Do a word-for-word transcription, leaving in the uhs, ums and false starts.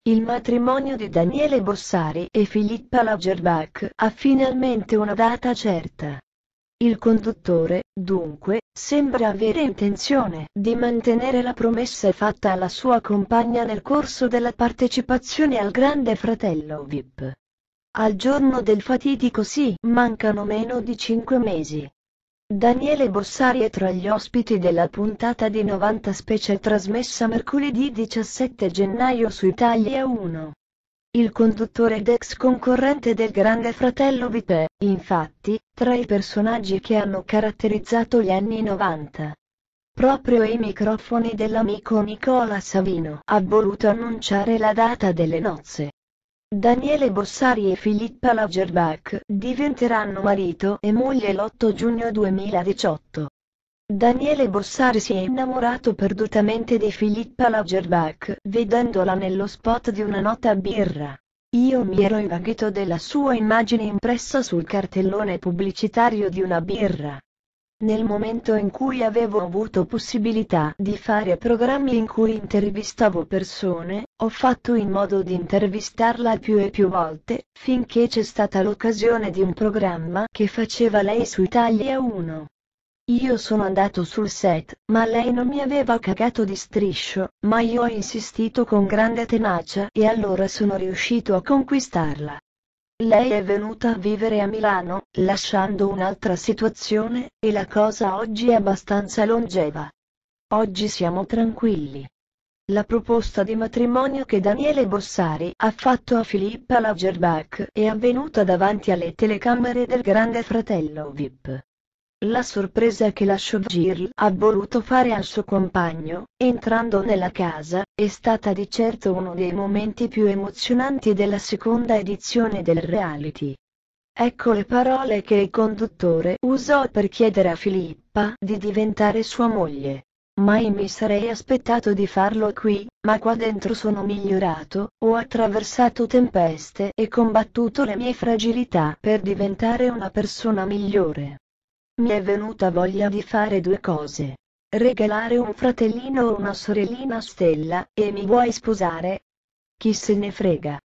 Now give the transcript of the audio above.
Il matrimonio di Daniele Bossari e Filippa Lagerbach ha finalmente una data certa. Il conduttore, dunque, sembra avere intenzione di mantenere la promessa fatta alla sua compagna nel corso della partecipazione al Grande Fratello V I P. Al giorno del fatidico sì, mancano meno di cinque mesi. Daniele Bossari è tra gli ospiti della puntata di novanta Special trasmessa mercoledì diciassette gennaio su Italia uno. Il conduttore ed ex concorrente del Grande Fratello V I P è, infatti, tra i personaggi che hanno caratterizzato gli anni novanta. Proprio ai microfoni dell'amico Nicola Savino ha voluto annunciare la data delle nozze. Daniele Bossari e Filippa Lagerbach diventeranno marito e moglie l'otto giugno duemiladiciotto. Daniele Bossari si è innamorato perdutamente di Filippa Lagerbach vedendola nello spot di una nota birra. Io mi ero invaghito della sua immagine impressa sul cartellone pubblicitario di una birra. Nel momento in cui avevo avuto possibilità di fare programmi in cui intervistavo persone, ho fatto in modo di intervistarla più e più volte, finché c'è stata l'occasione di un programma che faceva lei su Italia uno. Io sono andato sul set, ma lei non mi aveva cagato di striscio, ma io ho insistito con grande tenacia e allora sono riuscito a conquistarla. Lei è venuta a vivere a Milano, lasciando un'altra situazione, e la cosa oggi è abbastanza longeva. Oggi siamo tranquilli. La proposta di matrimonio che Daniele Bossari ha fatto a Filippa Lagerbach è avvenuta davanti alle telecamere del Grande Fratello V I P. La sorpresa che la showgirl ha voluto fare al suo compagno, entrando nella casa, è stata di certo uno dei momenti più emozionanti della seconda edizione del reality. Ecco le parole che il conduttore usò per chiedere a Filippa di diventare sua moglie. Mai mi sarei aspettato di farlo qui, ma qua dentro sono migliorato, ho attraversato tempeste e combattuto le mie fragilità per diventare una persona migliore. Mi è venuta voglia di fare due cose. Regalare un fratellino o una sorellina a Stella, e mi vuoi sposare? Chi se ne frega.